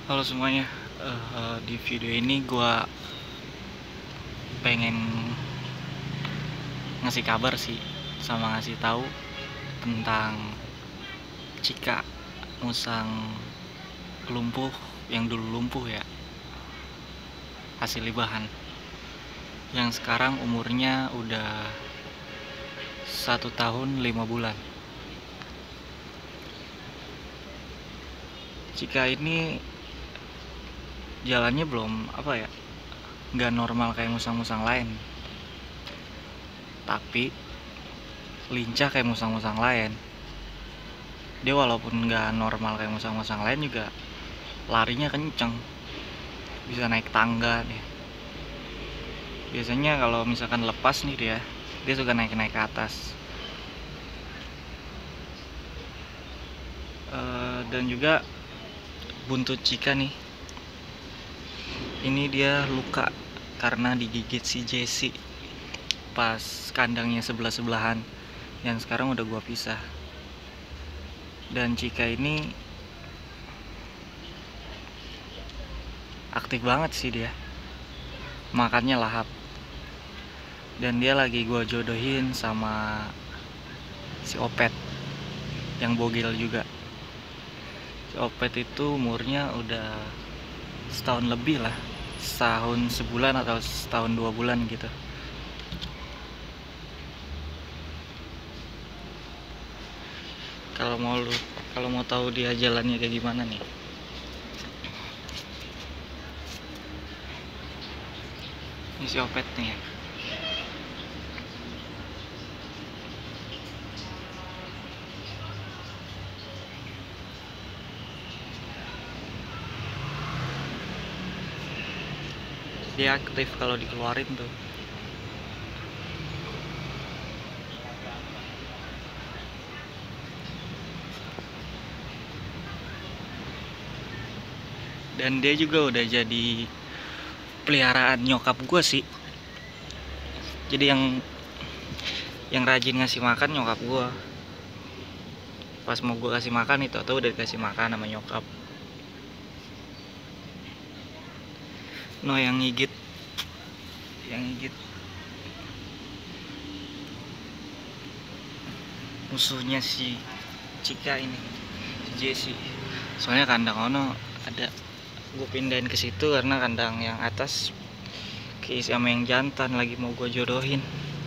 Halo semuanya, di video ini gua pengen ngasih kabar sih, sama ngasih tahu tentang Cika musang lumpuh yang dulu lumpuh ya, hasil libahan, yang sekarang umurnya udah 1 tahun 5 bulan. Cika ini jalannya belum nggak normal kayak musang-musang lain, tapi lincah kayak musang-musang lain. Dia walaupun nggak normal kayak musang-musang lain juga larinya kenceng, bisa naik tangga nih. Biasanya kalau misalkan lepas nih dia suka naik-naik ke atas. Dan juga buntut Cika nih, ini dia luka karena digigit si Jessie pas kandangnya sebelah-sebelahan, yang sekarang udah gua pisah. Dan Cika ini aktif banget sih, dia makannya lahap. Dan dia lagi gua jodohin sama si Opet yang bogel juga. Si Opet itu umurnya udah setahun lebih lah, setahun sebulan atau setahun 2 bulan gitu. Kalau mau tahu dia jalannya kayak gimana nih, ini si Opet nih ya. Dia aktif kalau dikeluarin tuh. Dan dia juga udah jadi peliharaan nyokap gue sih. Jadi yang rajin ngasih makan nyokap gue. Pas mau gue kasih makan itu atau udah dikasih makan sama nyokap. No, yang ngigit musuhnya si Cika ini, si Jessie. Soalnya kandang ono ada, gue pindahin ke situ karena kandang yang atas keisi sama yang jantan lagi mau gue jodohin.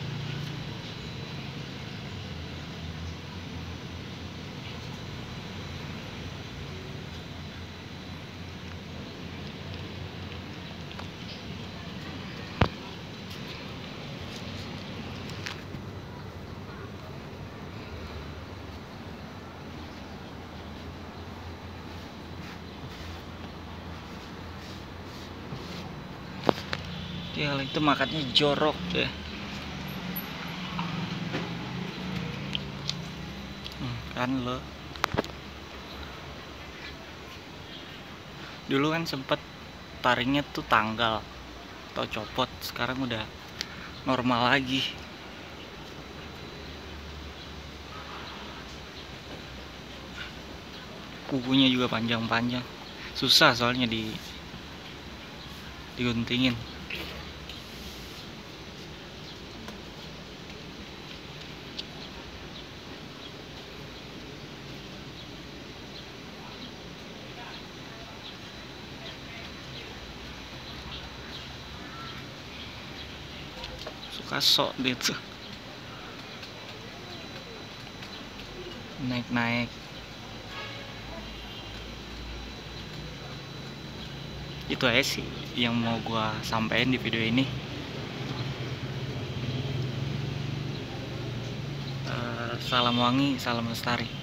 Dia itu makannya jorok deh. Kan lo dulu kan sempet taringnya tuh tanggal atau copot, sekarang udah normal lagi. Kukunya juga panjang-panjang, susah soalnya diguntingin. Suka sok dia tuh naik-naik. Itu aja sih yang mau gua sampein di video ini. Salam wangi, salam lestari.